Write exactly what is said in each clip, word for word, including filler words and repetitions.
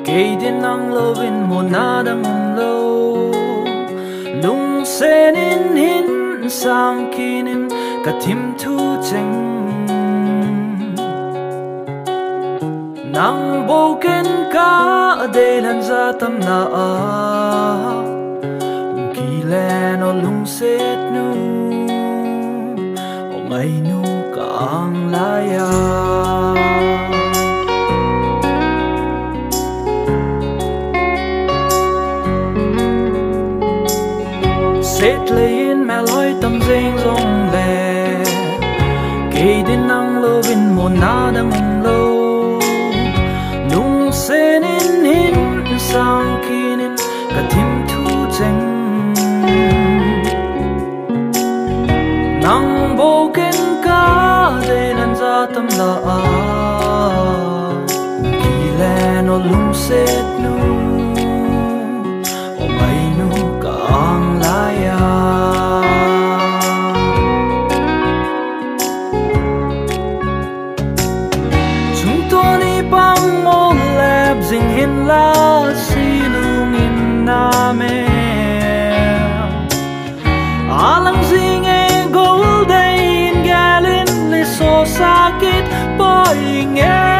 cây đến nắng lâu vin một na đâm lâu lung sen in hin sang kinin cả tim thu cheng nang boken ka de lan za tam na a ki len o lung set nu o ngai nu ka ang la ya set lein mẹ lối tâm dinh rong lệ cây đến nắng lâu vin một na đâm lâu nung sen in hin sang kinin cả tim thu cheng nang boken ka de nan za tâm la a ki len o lung set nu o mai nu ka ang la ya chúng tôi đi băng môn lẹp dình hin la si lung in na me alang zing e gold day in galin le so sakit boy nge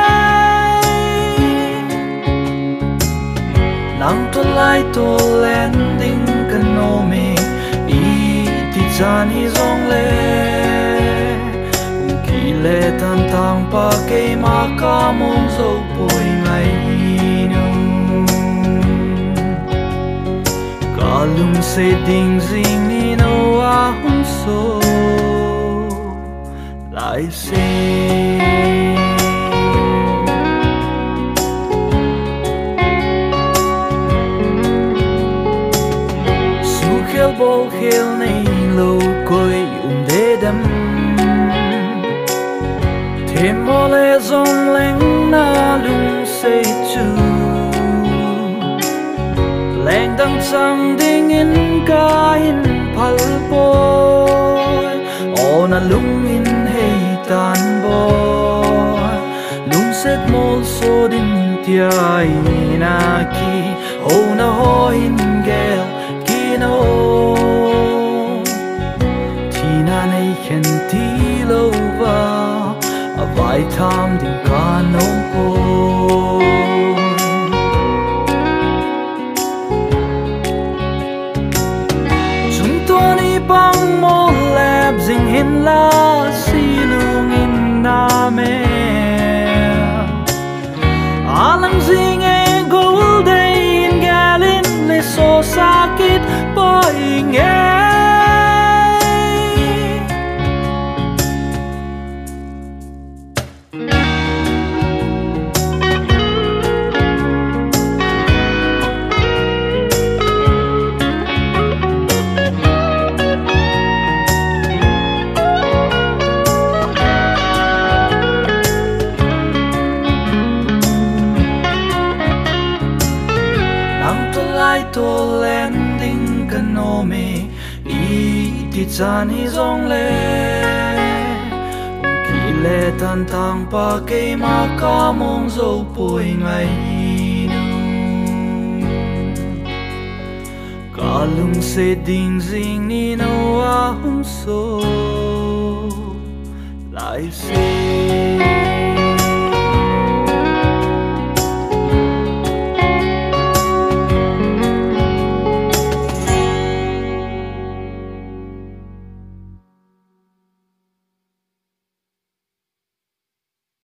nang to lai to landing kanome i ti chan hi zong le ki le tan tang pa ke ma ka mong zo poi ngai nu ka lung se ding zing ni no a hum so lai se khel bol khel nei lo koi um de dam thêm mô lê dòng leng na lung say chu leng dang sang ding in ka in phal boy o na lung in hey tan boy lung set mol so din tia na ki o na ho in gel no tina nei khen ti lo va a vai tham ding ka no po chúng tôi đi băng mô lẹp ding hin la si lung in na me alang zing e gold day in galin le so sakit boy nge nang to lai to landing kanome i ti chan hi zong le ki le tan tang pa ke ma ka mong zo poi ngai nu ka lung se ding zing ni no a hum so lai se